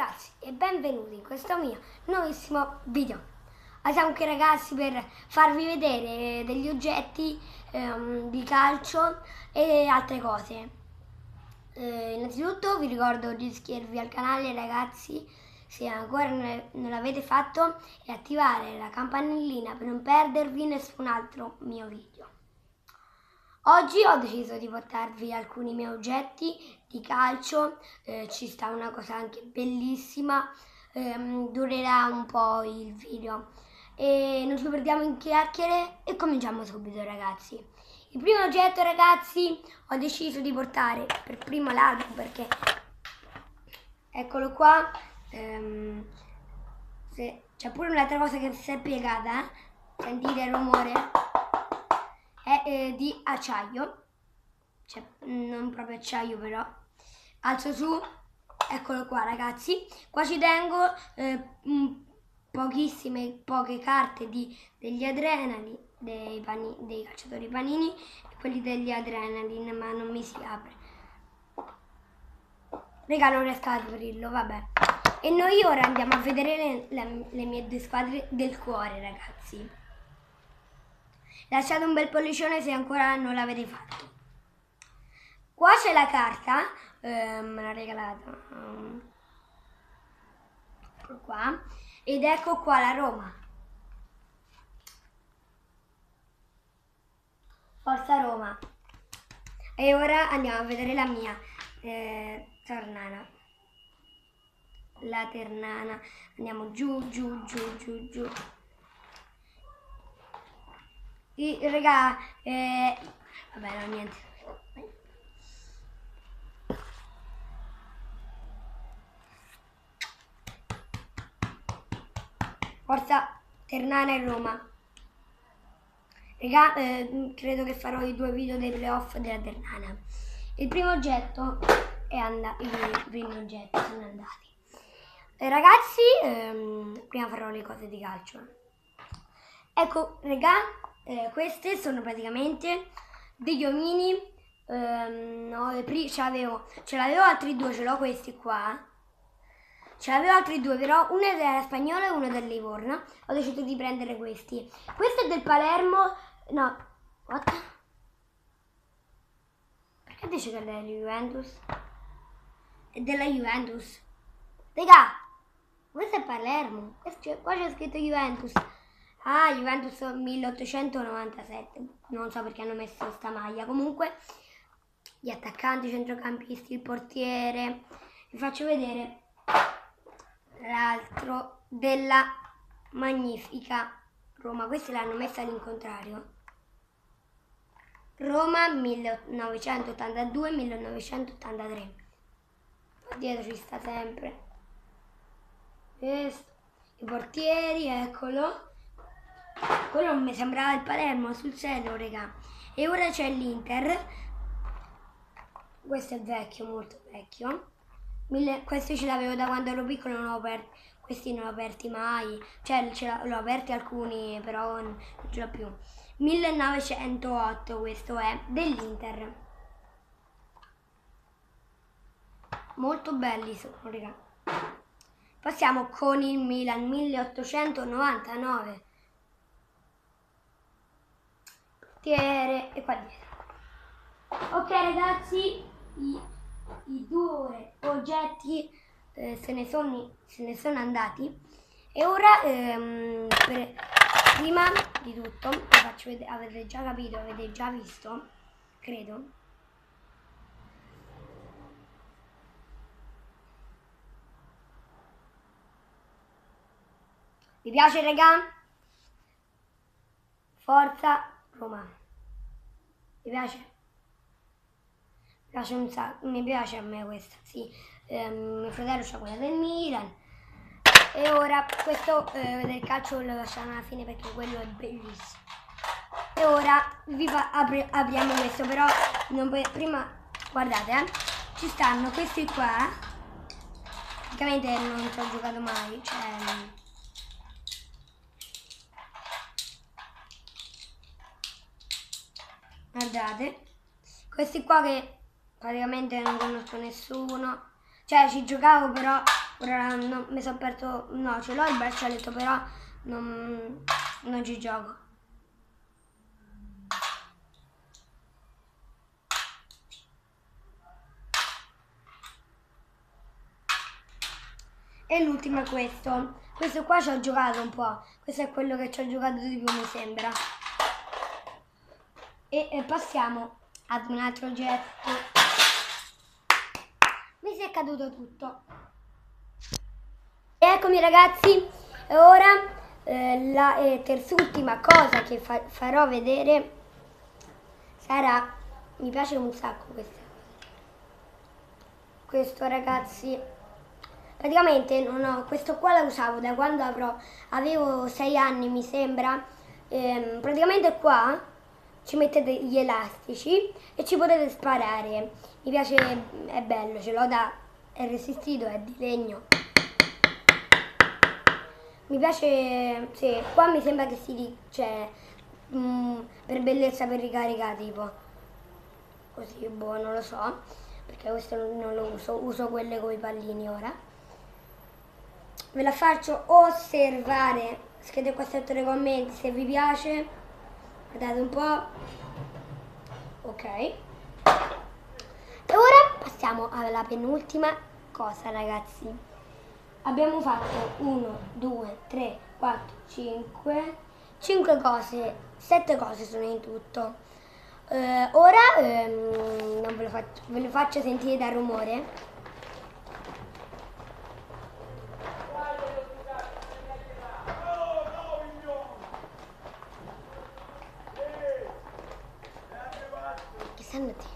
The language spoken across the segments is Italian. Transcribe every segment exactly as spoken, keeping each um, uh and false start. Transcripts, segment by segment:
ragazzi e benvenuti in questo mio nuovissimo video. Siamo qui ragazzi per farvi vedere degli oggetti ehm, di calcio e altre cose. Eh, innanzitutto vi ricordo di iscrivervi al canale ragazzi se ancora non l'avete fatto e attivare la campanellina per non perdervi nessun altro mio video. Oggi ho deciso di portarvi alcuni miei oggetti di calcio, eh, ci sta una cosa anche bellissima, ehm, durerà un po' il video e non ci perdiamo in chiacchiere e cominciamo subito ragazzi. Il primo oggetto ragazzi ho deciso di portare per primo l'album perché eccolo qua, ehm, c'è pure un'altra cosa che si è piegata, eh? Sentite il rumore? È eh, di acciaio, cioè non proprio acciaio però, alzo su, eccolo qua ragazzi, qua ci tengo eh, pochissime, poche carte di, degli Adrenalin, dei, pani, dei calciatori panini e quelli degli Adrenalin, ma non mi si apre, raga non riesco ad aprirlo, vabbè. E noi ora andiamo a vedere le, le, le mie due squadre del cuore ragazzi. Lasciate un bel pollicione se ancora non l'avete fatto. Qua c'è la carta, eh, me l'ha regalata, um, ecco qua, ed ecco qua la Roma. Forza Roma. E ora andiamo a vedere la mia, eh, Ternana. La Ternana. Andiamo giù, giù, giù, giù, giù. I, raga, eh, vabbè no niente, forza Ternana e Roma, raga, eh, credo che farò i due video dei playoff della Ternana. Il primo oggetto è andato, i primi oggetti sono andati, eh, ragazzi, ehm, prima farò le cose di calcio, ecco raga. Eh, queste sono praticamente degli omini, ehm, no, ce l'avevo ce l'avevo altri due, ce l'ho questi qua, ce l'avevo altri due però uno era spagnolo e uno del Livorno, ho deciso di prendere questi. Questo è del Palermo, no, what? Perché dice che è della Juventus? È della Juventus, raga, questo è Palermo, qua c'è scritto Juventus. Ah, Juventus milleottocentonovantasette, non so perché hanno messo sta maglia. Comunque, gli attaccanti, i centrocampisti, il portiere. Vi faccio vedere l'altro della magnifica Roma. Questi l'hanno messa all'incontrario. Roma millenovecentottantadue millenovecentottantatré. Qua dietro ci sta sempre. Questo. I portieri, eccolo. Quello mi sembrava il Palermo, sul serio, raga. E ora c'è l'Inter. Questo è vecchio, molto vecchio. Mille... Questi ce l'avevo da quando ero piccolo, non ho aperti. Questi non ho aperti mai. Cioè, l'ho aperti alcuni, però non ce l'ho più. millenovecentotto questo è, dell'Inter. Molto belli sono, raga. Passiamo con il Milan, milleottocentonovantanove. E qua dietro. Ok ragazzi, i, i due oggetti eh, se, ne sono, se ne sono andati e ora ehm, per, prima di tutto vi faccio vedere, avete già capito, avete già visto, credo. Vi piace raga? Forza Roma. Mi piace? Mi piace un sacco, mi piace a me questa, sì. Ehm, mio fratello c'ha quella del Milan. E ora questo eh, del calcio lo lasciamo alla fine perché quello è bellissimo. E ora vi fa, apri, apriamo questo, però non puoi, prima guardate, eh, ci stanno questi qua. Praticamente non ci ho giocato mai, cioè. Guardate, questi qua che praticamente non conosco nessuno, cioè ci giocavo però Ora no, mi sono aperto, no, ce l'ho il braccialetto, però non, non ci gioco. E l'ultimo è questo. Questo qua ci ho giocato un po'. Questo è quello che ci ho giocato di più, mi sembra. E, e passiamo ad un altro oggetto. Mi si è caduto tutto. E eccomi ragazzi, ora eh, la eh, terz'ultima cosa che fa farò vedere sarà, mi piace un sacco questo, questo ragazzi, praticamente non ho, questo qua lo usavo da quando avrò, avevo sei anni mi sembra, ehm, praticamente qua ci mettete gli elastici e ci potete sparare, mi piace, è bello, ce l'ho da, è resistito, è di legno. Mi piace, sì, qua mi sembra che si, cioè, mm, per bellezza per ricaricare, tipo, così, boh, non lo so, perché questo non, non lo uso, uso quelle con i pallini ora. Ve la faccio osservare, scrivete qua sotto nei commenti se vi piace, guardate un po', ok. E ora passiamo alla penultima cosa ragazzi. Abbiamo fatto uno, due, tre, quattro, cinque, cinque cose, sette cose sono in tutto. Eh, ora ehm, non ve lo, faccio, ve lo faccio sentire dal rumore. Che stanno te?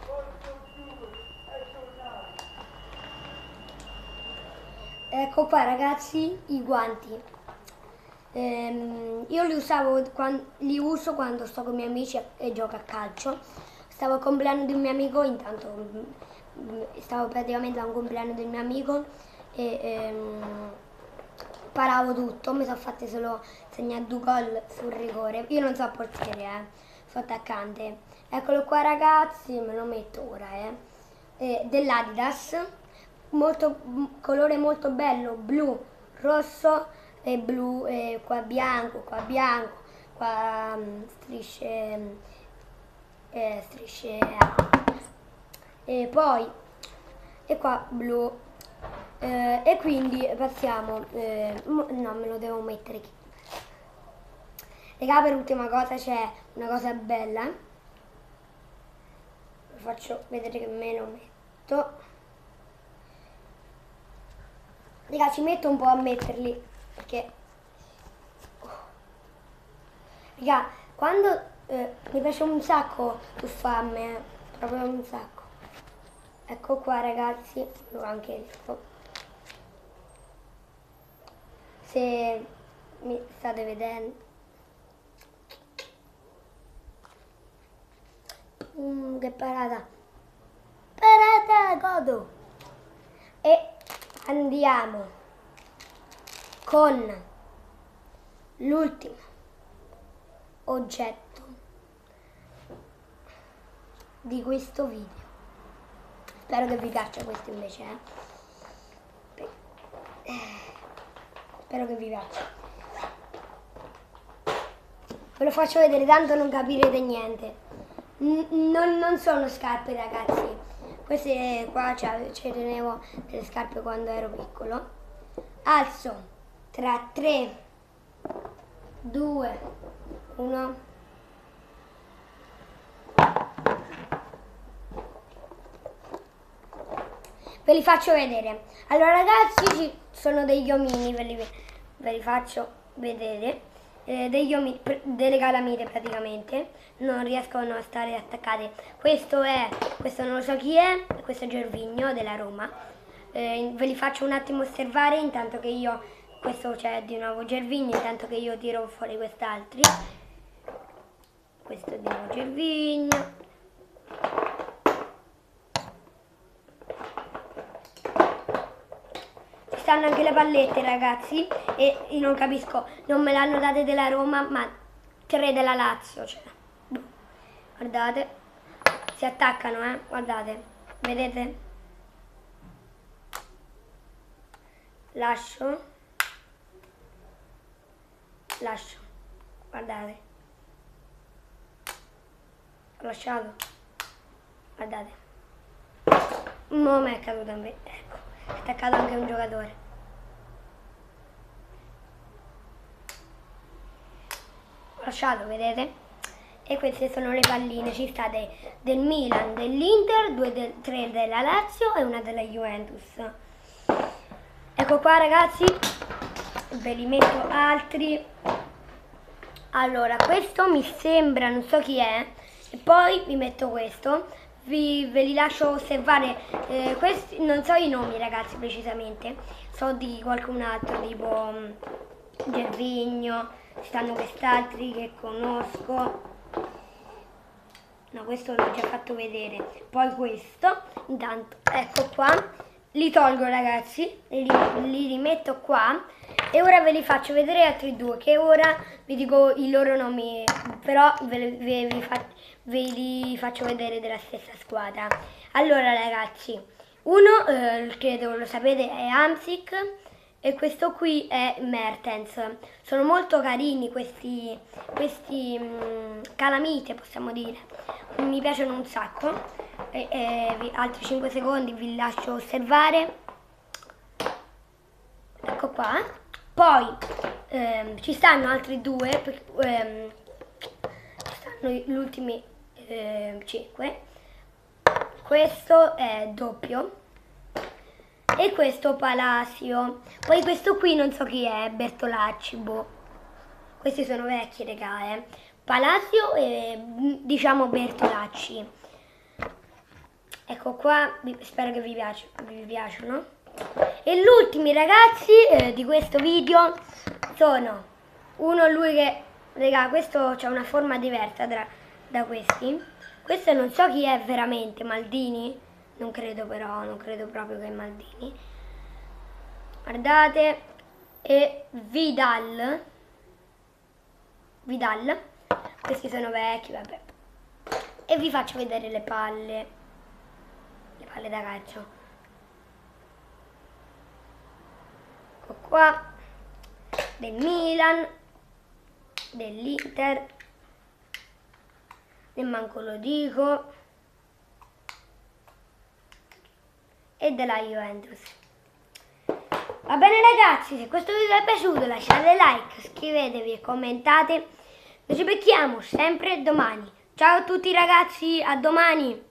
Ecco qua ragazzi i guanti. Ehm, io li usavo quando, li uso quando sto con i miei amici e, e gioco a calcio. Stavo al compleanno di un mio amico, intanto mm, stavo praticamente a un compleanno del mio amico e ehm, paravo tutto, mi sono fatte solo segnare due gol sul rigore. Io non so portiere, eh, sono attaccante. Eccolo qua ragazzi, me lo metto ora, eh. eh dell'Adidas, molto, colore molto bello, blu, rosso e blu, e qua bianco, qua bianco, qua um, strisce, eh, strisce, e poi, e qua blu, eh, e quindi passiamo, eh, no me lo devo mettere qui. Raga, per ultima cosa c'è una cosa bella, vi faccio vedere che me lo metto. Raga, ci metto un po' a metterli perché raga, quando eh, mi piace un sacco tuffarmi, proprio un sacco. Ecco qua ragazzi, lo anche detto. Se mi state vedendo. Mm, che parata. Parata, godo. E andiamo con l'ultimo oggetto di questo video. Spero che vi piaccia questo invece, eh. Spero che vi piaccia. Ve lo faccio vedere, tanto non capirete niente. N non, non sono scarpe ragazzi. Queste qua ci tenevo delle scarpe quando ero piccolo. Alzo tra tre, due, uno. Ve li faccio vedere. Allora ragazzi, ci sono degli omini, ve li, ve li faccio vedere. Eh, degli omini, delle calamite praticamente. Non riescono a stare attaccate. Questo è, questo non lo so chi è, questo è Gervigno della Roma. Eh, ve li faccio un attimo osservare intanto che io, questo c'è di nuovo Gervigno, intanto che io tiro fuori quest'altri. Questo è di nuovo Gervigno. Stanno anche le pallette ragazzi e io non capisco, non me l'hanno date della Roma ma tre della Lazio, cioè. Guardate, si attaccano, eh, guardate, vedete? lascio, lascio, guardate, ho lasciato, guardate, mo mi è caduto a me, ecco, è attaccato anche un giocatore. Ho lasciato, vedete? E queste sono le palline, ci state del Milan, dell'Inter, due del, tre della Lazio e una della Juventus. Ecco qua ragazzi, ve li metto altri. Allora, questo mi sembra, non so chi è, e poi vi metto questo. Vi, ve li lascio osservare, eh, questi, non so i nomi ragazzi precisamente, so di qualcun altro, tipo um, Gervigno, ci stanno quest'altri che conosco. No, questo l'ho già fatto vedere. Poi questo, intanto, ecco qua, li tolgo ragazzi, li, li rimetto qua e ora ve li faccio vedere altri due, che ora vi dico i loro nomi, però ve, ve, vi fa, ve li faccio vedere della stessa squadra. Allora ragazzi, uno, eh, credo lo sapete, è Hamsik. E questo qui è Mertens. Sono molto carini questi, questi mh, calamite, possiamo dire. Mi piacciono un sacco. E, e vi, altri cinque secondi vi lascio osservare. Ecco qua. Poi ehm, ci stanno altri due. Ehm, ci stanno gli ultimi ehm, cinque. Questo è doppio. E questo Palacio. Poi questo qui non so chi è, Bertolacci, boh. Questi sono vecchi, raga, eh. Palacio e diciamo Bertolacci. Ecco qua, spero che vi, piace, vi piacciono. E gli ultimi ragazzi eh, di questo video sono uno, lui che, raga, questo c'ha una forma diversa da, da questi. Questo non so chi è veramente, Maldini? Non credo però, non credo proprio che è Maldini. Guardate, e Vidal. Vidal. Questi sono vecchi, vabbè. E vi faccio vedere le palle. Le palle da calcio. Ecco qua. Del Milan. Dell'Inter. E manco lo dico. E della Juventus. Va bene ragazzi, se questo video vi è piaciuto lasciate like, iscrivetevi e commentate. Noi ci becchiamo sempre domani. Ciao a tutti ragazzi, a domani.